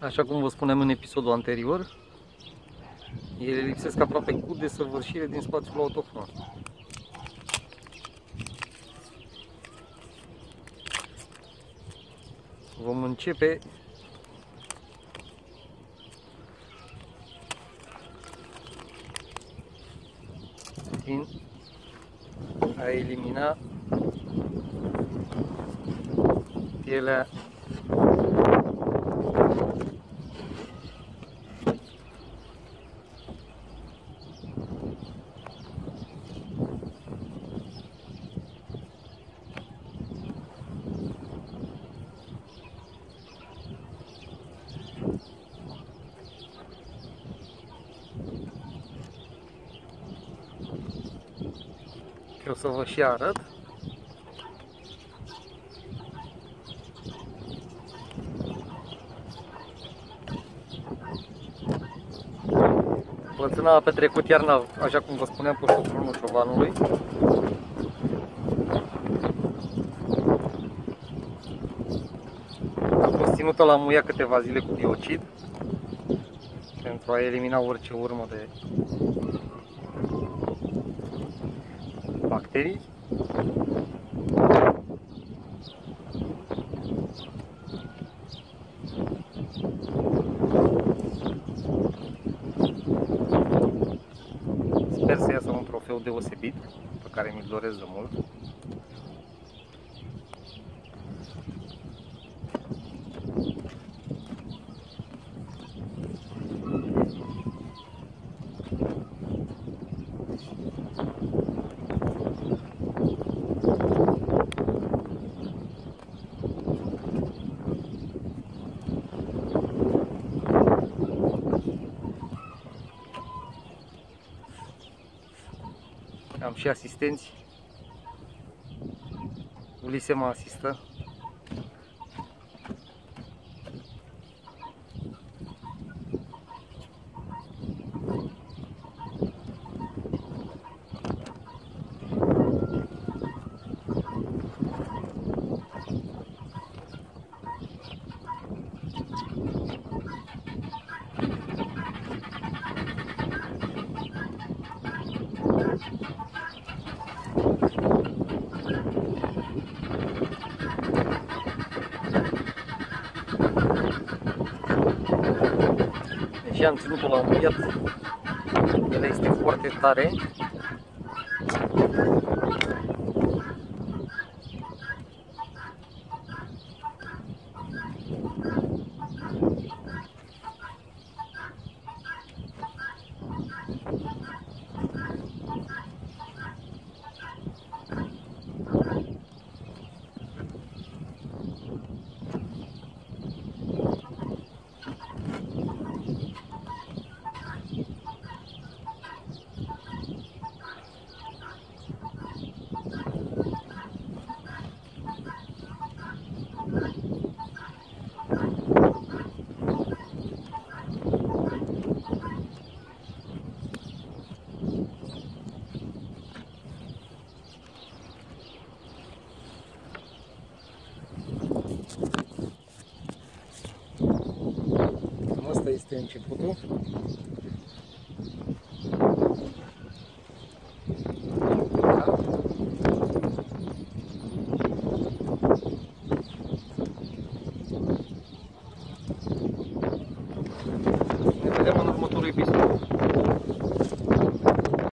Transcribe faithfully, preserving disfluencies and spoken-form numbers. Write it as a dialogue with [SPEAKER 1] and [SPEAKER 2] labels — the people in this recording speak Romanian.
[SPEAKER 1] Așa cum vă spuneam în episodul anterior, ele lipsesc aproape cu desăvârșire din spațiul autohton. Vom începe prin a elimina pielea o să vă și arăt. Plățâna a petrecut iarna, așa cum vă spuneam, pe șopronul ciovanului. A fost ținută la muia câteva zile cu biocid pentru a elimina orice urmă de bacterii. Sper să iasă un trofeu deosebit, pe care mi-l doresc de mult. Am și asistenți. Ulise mă asistă. Și am ținut-o la un muiat, el este foarte tare. Asta este începutul. Ne vedem în următorul episod.